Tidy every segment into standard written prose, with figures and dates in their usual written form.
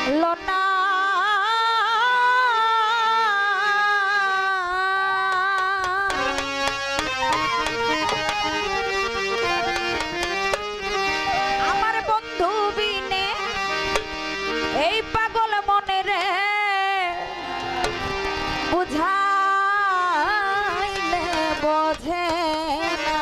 লোনা আমার বন্ধু বিনে এই পাগল মনে রে বুঝাইলে বোঝে না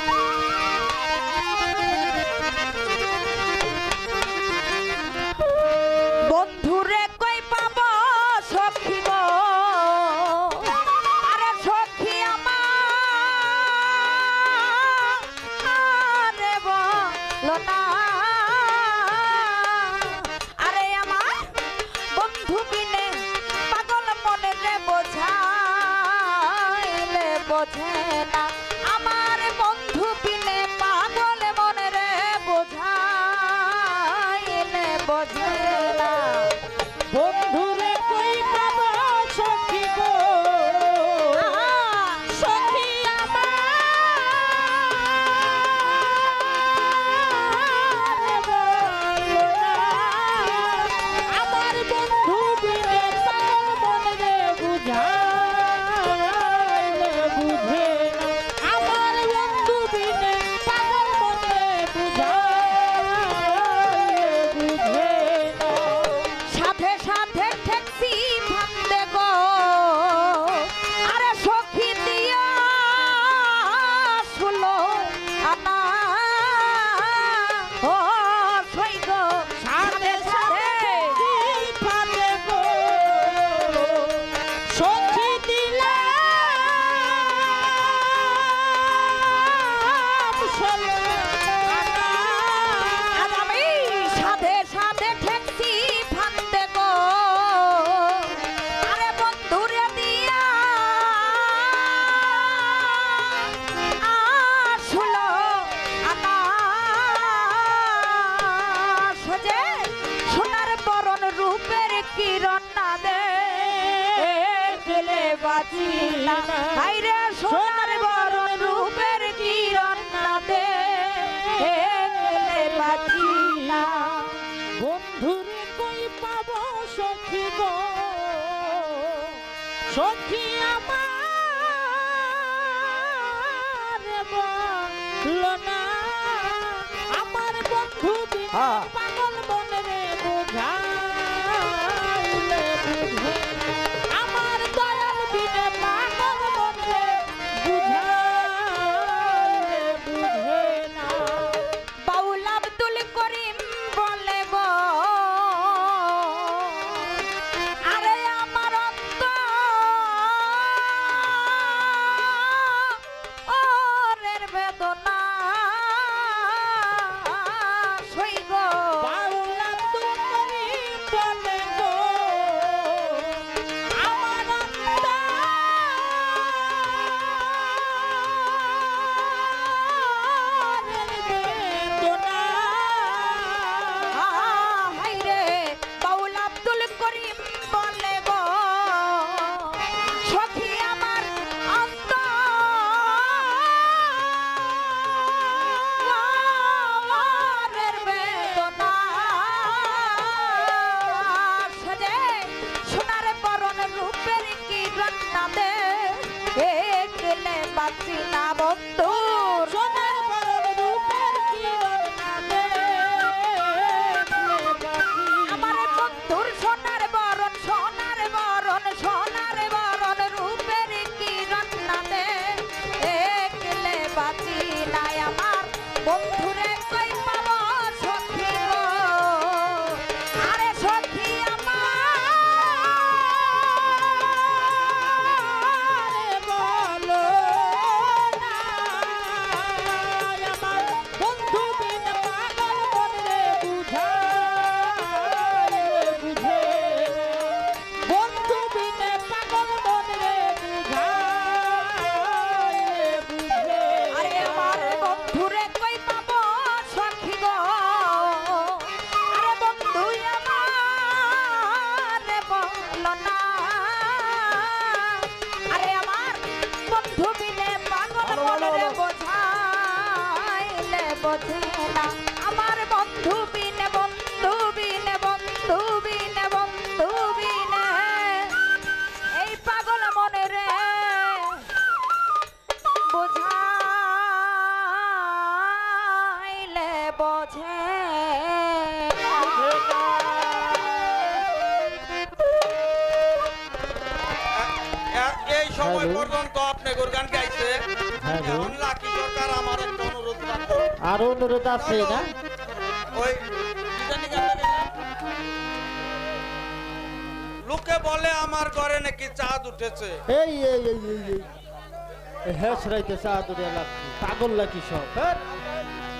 বন্ধুরে কই পাব সখী গো আরে সখী আমার রে বলো না আরে আমার বন্ধু বিনে পাগল মনে রে বোঝাইলে বোঝে না আমার বন্ধু বিনে পাগল মনে রে বোঝাইলে বোঝে না বন্ধুরে কই পাব সখী গো সখী আমার বলো না আমার বন্ধু বিনে পাগল মনে বুঝাইলে বুঝে না আমার বন্ধু বিনে পাগল মনে বুঝাইলে বুঝে না সাথে সাথে ঠেকছি ফান্দে গো আরে সখী দিয়া শুলো আনা ও সই গো সাথে সাথে ফাটে গো সখী দিলে আর আমি সাথে সাথে ঠেকছি ফান্দে গো আরে বন্ধুরে দিয়া শুলো আনা সজে সোনার বরণ রূপের কিরণ না দে গেলে বাঁচি না হাইরে সোনার বরণ রূপের কিরণ না দে গেলে বাঁচি না বন্ধুরে কই পাব সখী গো সখী আমার বলো না আমার বন্ধু বিনে পাগল মনে রে বুঝাইলে বুঝে না আমার দয়াল বিনে পাগল মনে বুঝাইলে বুঝে না বাউল আব্দুল করিম বলে গো আরে আমার অন্তরের বেদনা সই গো বাউল আব্দুল করিম বলে গো আমার অন্তরের বেদনা হাইরে বাউল আব্দুল করিম বলে গো সখী আমার অন্তরের বেদনা সাজে সোনার বরণ রূপের কিরণ না দে গেলে বাঁচি না বন্ধু সোনার বরণ রূপের কিরণ না দে আমার বন্ধুর সোনার বরণ সোনার বরণ সোনার বরণ রূপের কিরণ না দে গেলে বাঁচি নাই আমার বন্ধুরে কই পাব সখী গো আরে সখী আমার বলো না আমার বন্ধু বিন পাগল মনে বুঝাইলে বুঝে বন্ধু বিন পাগল মনে বুঝাইলে বুঝে আরে আমার বন্ধুরে কই পাব সখী গো আরে বন্ধু আমার বলো না আরে আমার বন্ধু বিনে পাগল মনে রে বোঝাইলে বোঝে না আমার বন্ধু বিনে বন্ধু বিনে বন্ধু বিনে বোঝে এই সময় হ্যালো। পর্যন্ত আপনি গান গাইছে হ্যালো। এখন লাকি সরকার আমার একটা অনুরোধ রাখবো আরো অনুরোধ আছে না? ওই কি জানি গানটা গাইলাম? লোকে বলে আমার ঘরে নাকি চাঁদ উঠেছে এই এই এই এই এই হেস রাইতে চা দূরে লাগছি পাগল লাগি সব হ্যাঁ